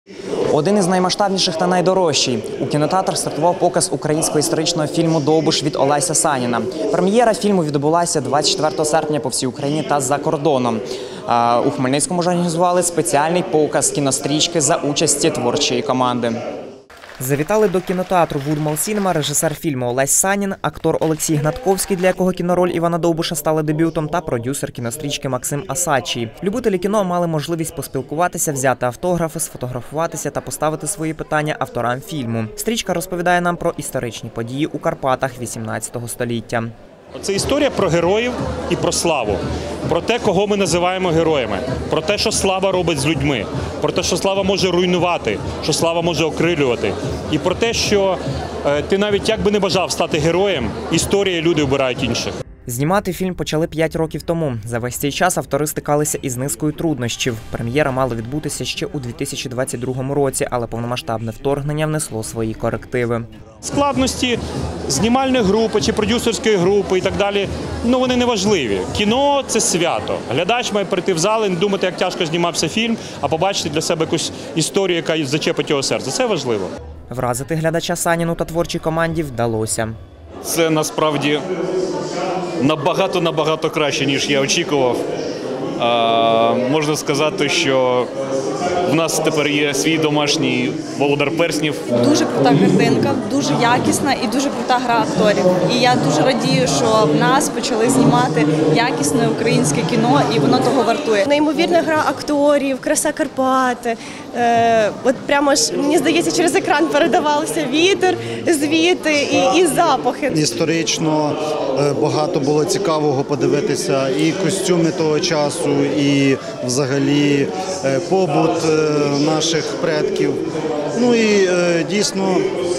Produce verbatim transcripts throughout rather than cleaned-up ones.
Один із наймасштабніших та найдорожчий. У кінотеатрах стартував показ українського історичного фільму «Довбуш» від Олеся Саніна. Прем'єра фільму відбулася двадцять четвертого серпня по всій Україні та за кордоном. У Хмельницькому ж організували спеціальний показ кінострічки за участі творчої команди. Завітали до кінотеатру «Вудмал Сінема» режисер фільму Олесь Санін, актор Олексій Гнатковський, для якого кінороль Івана Довбуша стала дебютом, та продюсер кінострічки Максим Асачій. Любителі кіно мали можливість поспілкуватися, взяти автографи, сфотографуватися та поставити свої питання авторам фільму. Стрічка розповідає нам про історичні події у Карпатах вісімнадцятого століття. Це історія про героїв і про славу, про те, кого ми називаємо героями, про те, що слава робить з людьми, про те, що слава може руйнувати, що слава може окрилювати, і про те, що е, ти навіть як би не бажав стати героєм, історії люди обирають інших. Знімати фільм почали п'ять років тому. За весь цей час автори стикалися із низкою труднощів. Прем'єра мала відбутися ще у дві тисячі двадцять другому році, але повномасштабне вторгнення внесло свої корективи. Складності знімальної групи чи продюсерської групи і так далі, ну вони не важливі. Кіно – це свято. Глядач має прийти в зал і не думати, як тяжко знімався фільм, а побачити для себе якусь історію, яка зачепить його серце. Це важливо. Вразити глядача Саніну та творчій команді вдалося. Це насправді набагато-набагато краще, ніж я очікував. А, можна сказати, що в нас тепер є свій домашній володар перснів. Дуже крута картинка, дуже якісна і дуже крута гра акторів. І я дуже радію, що в нас почали знімати якісне українське кіно, і воно того вартує. Неймовірна гра акторів, краса Карпат. Е, от прямо ж, мені здається, через екран передавався вітер, звіти і, і запахи. Історично багато було цікавого подивитися, і костюми того часу, і взагалі побут наших предків. Ну і дійсно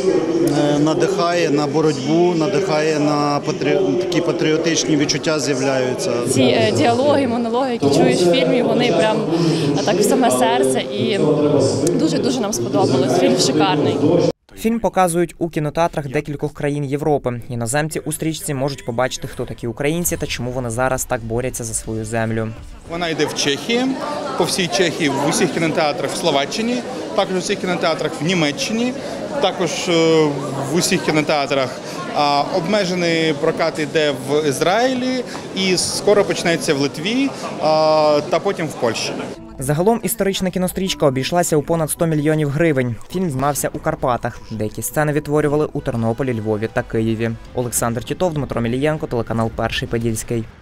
надихає на боротьбу, надихає на патрі... такі патріотичні відчуття з'являються. Ці діалоги, монологи, які чуєш в фільмі, вони прям так в саме серце, і дуже-дуже нам сподобалось. Фільм шикарний. Фільм показують у кінотеатрах декількох країн Європи. Іноземці у стрічці можуть побачити, хто такі українці та чому вони зараз так борються за свою землю. Вона йде в Чехії, по всій Чехії, в усіх кінотеатрах в Словаччині, також в усіх кінотеатрах в Німеччині, також в усіх кінотеатрах. А обмежений прокат йде в Ізраїлі і скоро почнеться в Литві, а, та потім в Польщі. Загалом історична кінострічка обійшлася у понад сто мільйонів гривень. Фільм знімався у Карпатах. Деякі сцени відтворювали у Тернополі, Львові та Києві. Олександр Тітов, Дмитро Мілієнко, телеканал Перший Подільський.